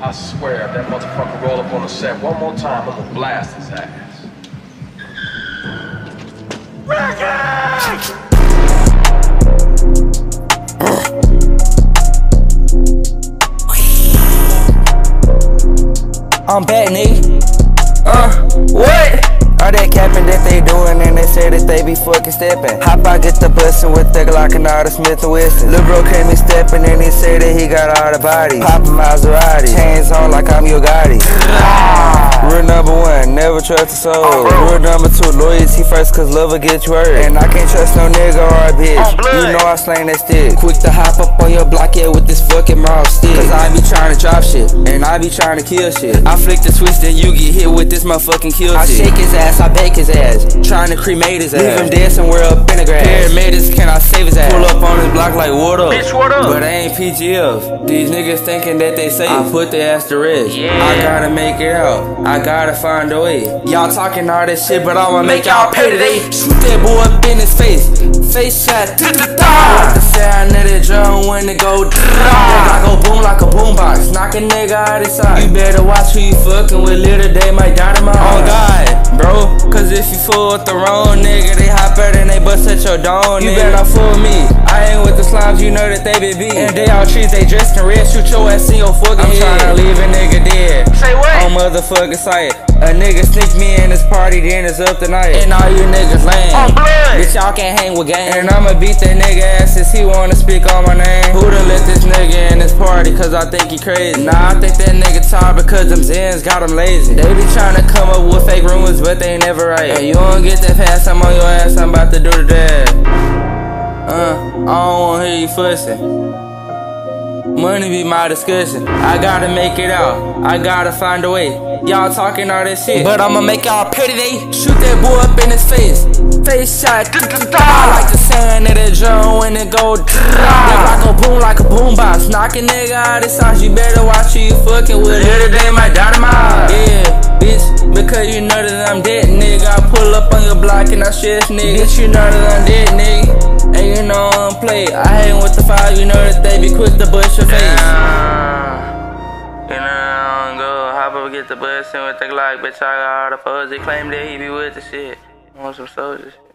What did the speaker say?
I swear, if that motherfucker roll up on the set one more time, I'm gonna blast his ass. Ricky! I'm back, nigga. What? All that capping that they doing, and they say that they be fucking stepping. Hop out, get the bustin' with the Glock and all the Smith & Wesson. Lil' bro came in steppin', and he say that he got all the bodies. Poppin' Maserati, chains on like I'm your Gotti. Rule number one, never trust a soul. Rule number two, loyalty first, cause love will get you hurt. And I can't trust no nigga or a bitch. You know I slang that stick. Quick to hop up on your block, yeah, with this fucking mouth stick. Cause I be trying to drop shit, and I be trying to kill shit. I flick the twist, then you get hit with this motherfucking kill shit. I shake his ass, I bake his ass, trying to cremate his ass. Leave him dead somewhere up in the grass. Paramedics, can I save his ass? Pull up on his block like, what up? Bitch, what up? But I ain't PGF. These niggas thinking that they safe. I put their ass to rest. Yeah. I gotta make it out. I gotta find a way. Y'all talking all that shit, but I'ma make y'all pay today. Shoot that boy up in his face. Face shot. Like the sound of that drum when it go. That go boom like a boombox. Knock a nigga out his side. You better watch who you fucking with. Little they might dynamite. On God, bro. Cause if you fool with the wrong nigga, they hop better than they bust at your dome. You better not fool me. I ain't with the slimes, you know that they be beat. And they all trees, they dressed in red. Shoot your ass in your fucking head. I'm tryna leave a nigga dead. Say what? On motherfucking sight. A nigga sneak me in this party, then it's up tonight. And all you niggas lame. On blood. Bitch, y'all can't hang with gang. And I'ma beat that nigga ass since he wanna speak on my name. Who done let this nigga in this party cause I think he crazy? Nah, I think that nigga tired because them Zens got him lazy. They be tryna come up with fake rumors, but they never right. And you don't get that pass, I'm on your ass, I'm about to do the dab. I don't wanna hear you fussin'. Money be my discussion. I gotta make it out. I gotta find a way. Y'all talking all that shit, but I'ma make y'all pay today. Shoot that boy up in his face. Face shot. I like the sound of that drum when it go. That block go boom like a boombox. Knock a nigga out his house. You better watch who you fucking with. Little day might dynamite. Yeah, bitch, because you know that I'm dead, nigga. I pull up on your block and I stress, nigga. Bitch, you know that I'm dead, nigga. And you know I don't play. I hang with the fire, you know that they be quick to bust your face. You know I don't go hop up, get the bus and with the Glock. Bitch, I got all the foes. They claim that he be with the shit. I want some soldiers.